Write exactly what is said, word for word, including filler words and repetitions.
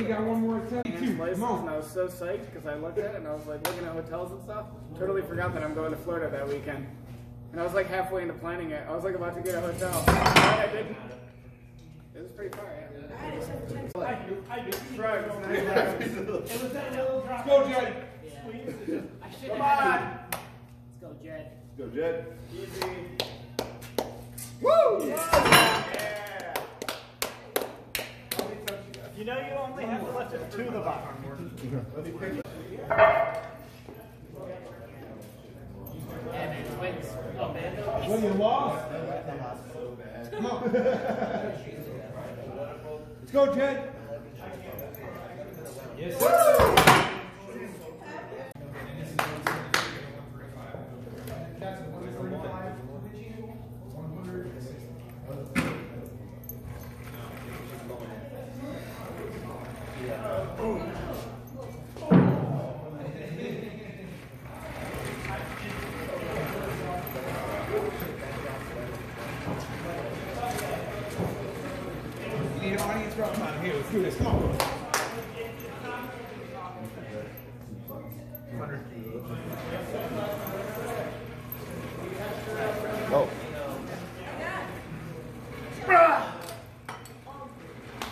you got one more attempt. Places, and I was so psyched because I looked at it and I was like looking at hotels and stuff. Totally forgot that I'm going to Florida that weekend. And I was like halfway into planning it. I was like about to get a hotel. I didn't. It was pretty far, yeah. I do, I do. Right. It was that little drop. Let's go, Jed. Yeah. I should Come have. on. Let's go, Jed. Let's go, Jed. Easy. Woo! Yeah. You know you only have to lift it to the bottom. Yeah, man, twins. Oh, man. Well, you lost. Come on. Let's go, Jed. Yes, sir. You need an audience drop. Come on, here, let's do this. Come on. one hundred.